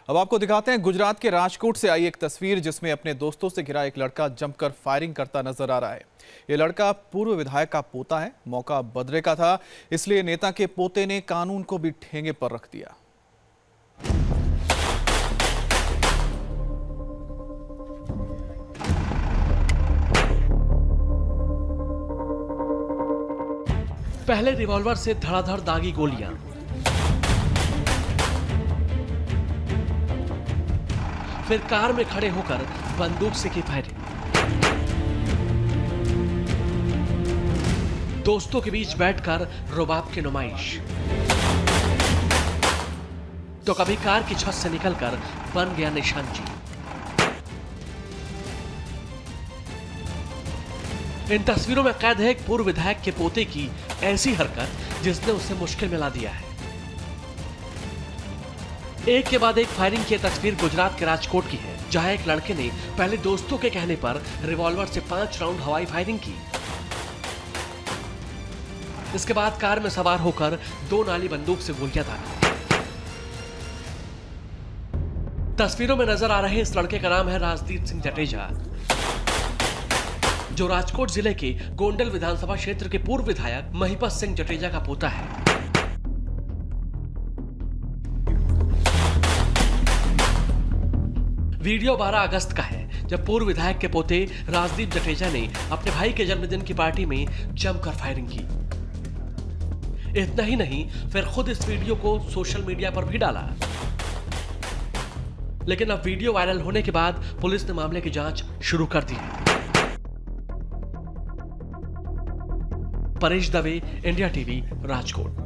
अब आपको दिखाते हैं गुजरात के राजकोट से आई एक तस्वीर जिसमें अपने दोस्तों से घिरा एक लड़का जमकर फायरिंग करता नजर आ रहा है। ये लड़का पूर्व विधायक का पोता है। मौका बदरे का था, इसलिए नेता के पोते ने कानून को भी ठेंगे पर रख दिया। पहले रिवॉल्वर से धड़ाधड़ दागी गोलियां, फिर कार में खड़े होकर बंदूक से की फायरिंग। दोस्तों के बीच बैठकर रुबाब की नुमाइश, तो कभी कार की छत से निकलकर बन गया निशानजी। इन तस्वीरों में कैद है एक पूर्व विधायक के पोते की ऐसी हरकत जिसने उसे मुश्किल में ला दिया है। एक के बाद एक फायरिंग की तस्वीर गुजरात के राजकोट की है, जहां एक लड़के ने पहले दोस्तों के कहने पर रिवॉल्वर से 5 राउंड हवाई फायरिंग की। इसके बाद कार में सवार होकर 2 नाली बंदूक से गोलियां दागी। तस्वीरों में नजर आ रहे इस लड़के का नाम है राजदीप सिंह जडेजा, जो राजकोट जिले के गोंडल विधानसभा क्षेत्र के पूर्व विधायक महिपत सिंह जडेजा का पोता है। वीडियो 12 अगस्त का है, जब पूर्व विधायक के पोते राजदीप जडेजा ने अपने भाई के जन्मदिन की पार्टी में जमकर फायरिंग की। इतना ही नहीं, फिर खुद इस वीडियो को सोशल मीडिया पर भी डाला। लेकिन अब वीडियो वायरल होने के बाद पुलिस ने मामले की जांच शुरू कर दी है। Paresh Dave, India TV, Rajkot.